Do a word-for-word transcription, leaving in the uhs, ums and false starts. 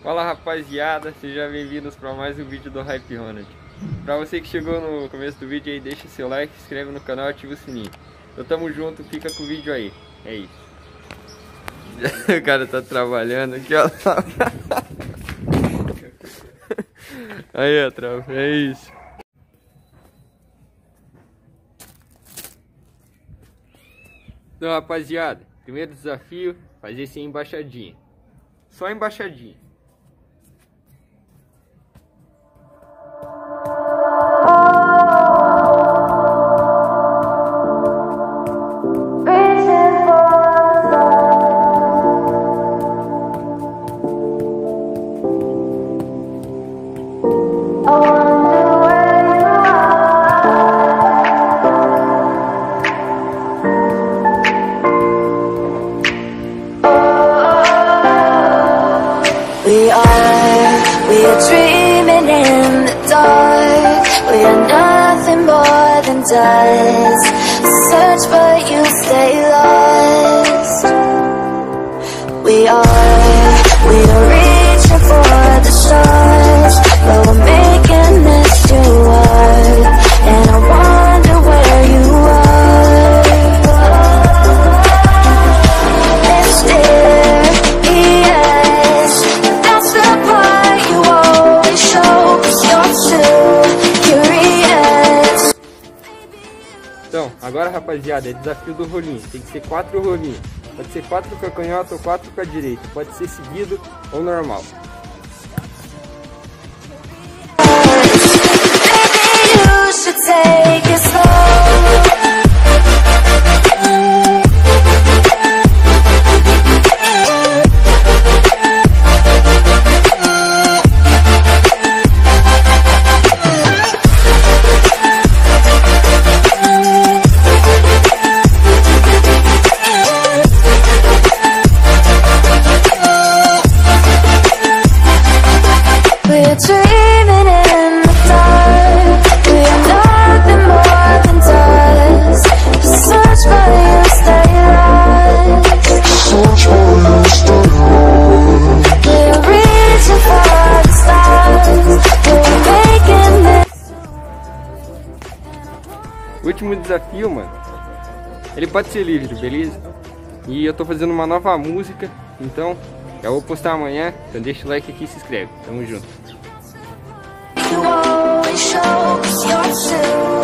Fala rapaziada, sejam bem-vindos para mais um vídeo do Hype Ronald. Pra você que chegou no começo do vídeo aí, deixa seu like, se inscreve no canal e ativa o sininho. Então tamo junto, fica com o vídeo aí. É isso. O cara tá trabalhando aqui, ó. Aí, ó, tropa, é isso. Então, rapaziada, primeiro desafio, fazer esse embaixadinha. Só embaixadinha. We are, we are dreaming in the dark. We are nothing more than dust. Search but you stay lost. We are, we are reaching for the stars, but we're making this too hard. And I wonder where you are. Mysterious, that's the part you always show, 'cause you're too curious. Então, agora rapaziada, é desafio do rolinho. Tem que ser quatro rolinhos. Pode ser quatro com a canhota ou quatro com a direita. Pode ser seguido ou normal. Maybe you should take it slow. We're dreaming in the dark. We are nothing more than dust. Search for you, stay lost. Search for you, stay lost. We're reaching for the stars. We're making this. O último desafio, mano, ele pode ser livre, beleza? E eu tô fazendo uma nova música, então eu vou postar amanhã. Então deixa o like aqui e se inscreve. Tamo junto. You always show, 'cause you're too